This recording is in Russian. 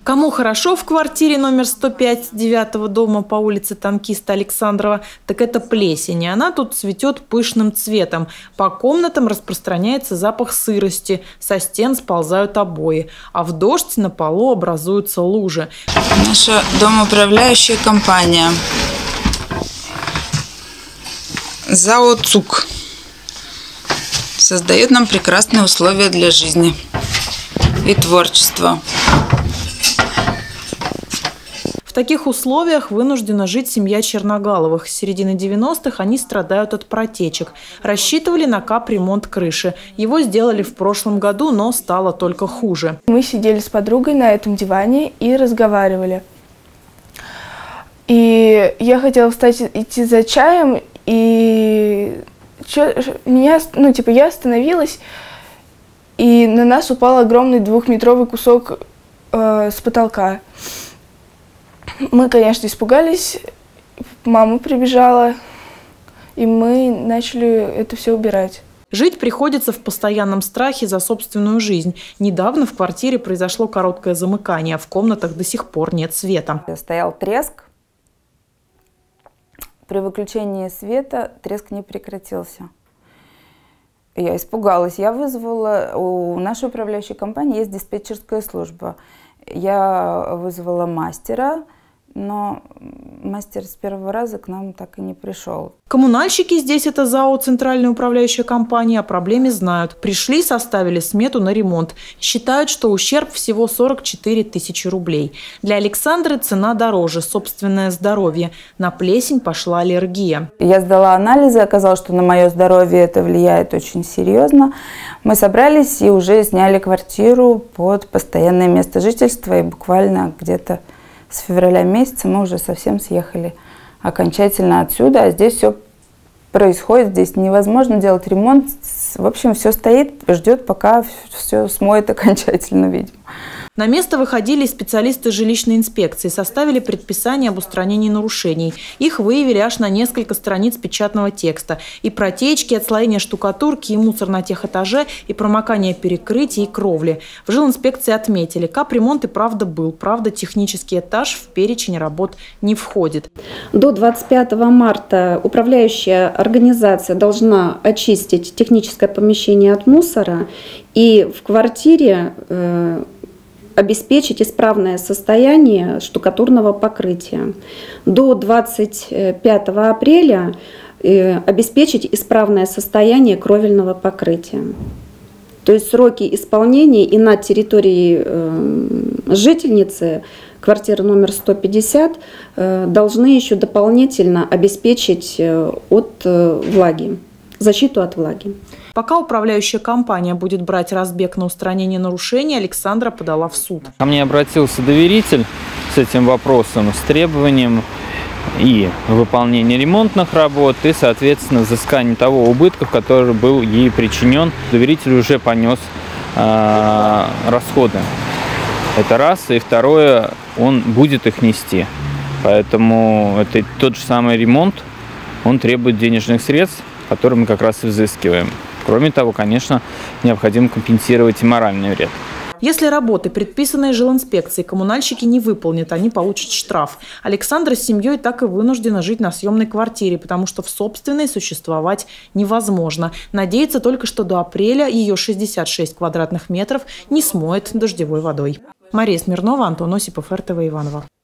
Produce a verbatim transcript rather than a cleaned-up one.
Кому хорошо в квартире номер сто пять девятого дома по улице Танкиста Александрова, так это плесень. И она тут цветет пышным цветом. По комнатам распространяется запах сырости, со стен сползают обои, а в дождь на полу образуются лужи. Наша домоуправляющая компания ЗАО ЦУК создает нам прекрасные условия для жизни и творчества. В таких условиях вынуждена жить семья Черногаловых. С середины девяностых они страдают от протечек. Рассчитывали на капремонт крыши. Его сделали в прошлом году, но стало только хуже. Мы сидели с подругой на этом диване и разговаривали. И я хотела встать, идти за чаем, и чё, меня, ну, типа, я остановилась, и на нас упал огромный двухметровый кусок э, с потолка. Мы, конечно, испугались, мама прибежала, и мы начали это все убирать. Жить приходится в постоянном страхе за собственную жизнь. Недавно в квартире произошло короткое замыкание, в комнатах до сих пор нет света. Стоял треск. При выключении света треск не прекратился. Я испугалась. Я вызвала, у нашей управляющей компании есть диспетчерская служба. Я вызвала мастера, но мастер с первого раза к нам так и не пришел. Коммунальщики здесь, это ЗАО «Центральная управляющая компания», о проблеме знают. Пришли, составили смету на ремонт. Считают, что ущерб всего сорок четыре тысячи рублей. Для Александры цена дороже – собственное здоровье. На плесень пошла аллергия. Я сдала анализы, оказалось, что на мое здоровье это влияет очень серьезно. Мы собрались и уже сняли квартиру под постоянное место жительства. И буквально где-то с февраля месяца мы уже совсем съехали окончательно отсюда. А здесь все происходит, здесь невозможно делать ремонт. В общем, все стоит, ждет, пока все смоет окончательно, видимо. На место выходили специалисты жилищной инспекции, составили предписание об устранении нарушений. Их выявили аж на несколько страниц печатного текста. И протечки, отслоение штукатурки, и мусор на тех этаже, и промокание перекрытий, и кровли. В жилинспекции отметили, капремонт и правда был. Правда, технический этаж в перечень работ не входит. До двадцать пятого марта управляющая организация должна очистить техническое помещение от мусора. И в квартире э, обеспечить исправное состояние штукатурного покрытия. До двадцать пятого апреля обеспечить исправное состояние кровельного покрытия. То есть сроки исполнения и на территории жительницы квартиры номер сто пятьдесят должны еще дополнительно обеспечить от влаги, защиту от влаги. Пока управляющая компания будет брать разбег на устранение нарушений, Александра подала в суд. Ко мне обратился доверитель с этим вопросом, с требованием и выполнения ремонтных работ, и, соответственно, взыскания того убытка, который был ей причинен. Доверитель уже понес э, расходы. Это раз. И второе, он будет их нести. Поэтому это тот же самый ремонт, он требует денежных средств, которые мы как раз и взыскиваем. Кроме того, конечно, необходимо компенсировать и моральный вред. Если работы, предписанные жилинспекцией, коммунальщики не выполнят, они получат штраф. Александра с семьей так и вынуждена жить на съемной квартире, потому что в собственной существовать невозможно. Надеется только, что до апреля ее шестьдесят шесть квадратных метров не смоет дождевой водой. Мария Смирнова, Антон Осипов, эр тэ вэ Иваново.